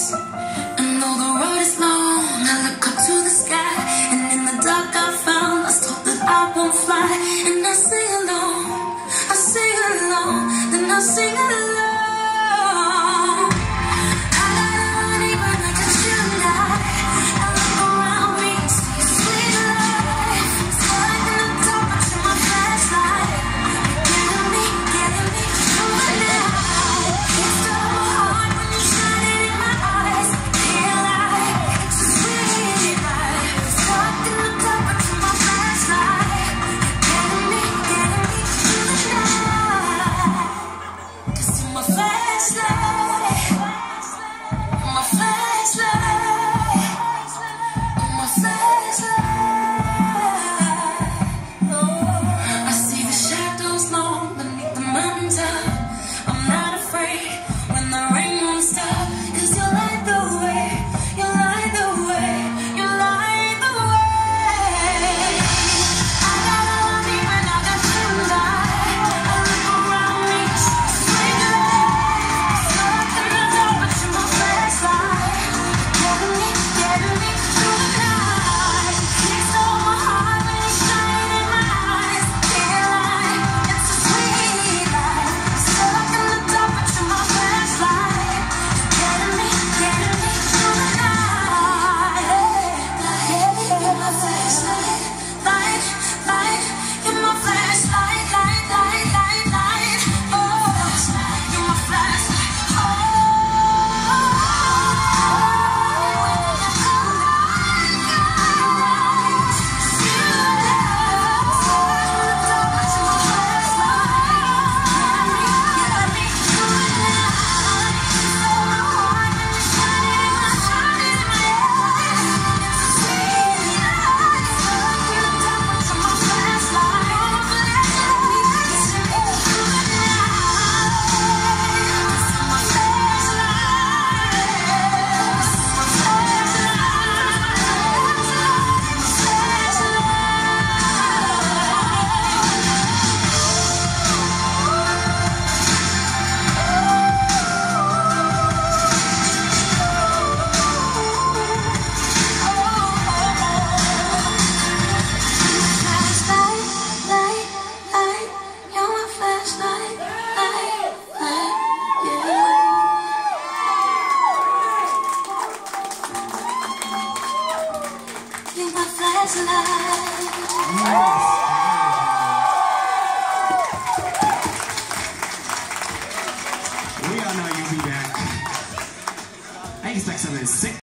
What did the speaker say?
eyes. And though the road is long, I look up to the sky, and in the dark I found lost hope that I won't fly. And I sing along, then I sing along. I gotta run even like a July. I look around me, see a sweet light. It's like in the dark, watching my flashlight. Getting me through the night. It's so hard when you shine it in my eyes. Feel like it's a sweet light. Stuck in the dark, watching my flashlight. Getting me through the night. 'Cause you're my flashlight, my flashlight, my flashlight. Oh, I see the shadows long beneath the mountaintop. I'm not afraid when the rain won't stop. 'Cause you light the way, you light the way, you light the way. I gotta run even out of sunlight. I look around me, sweet light. Stuck in the dark, watching my flashlight. Getting me through the night. It stole my heart when you shine in my eyes. Feel like it's a sweet light. Stuck in the dark, watching my flashlight. Getting me through the night. You're my flashlight, light, light. You're my flashlight, light, light, light, light. Oh, you're my flashlight. You're my flashlight.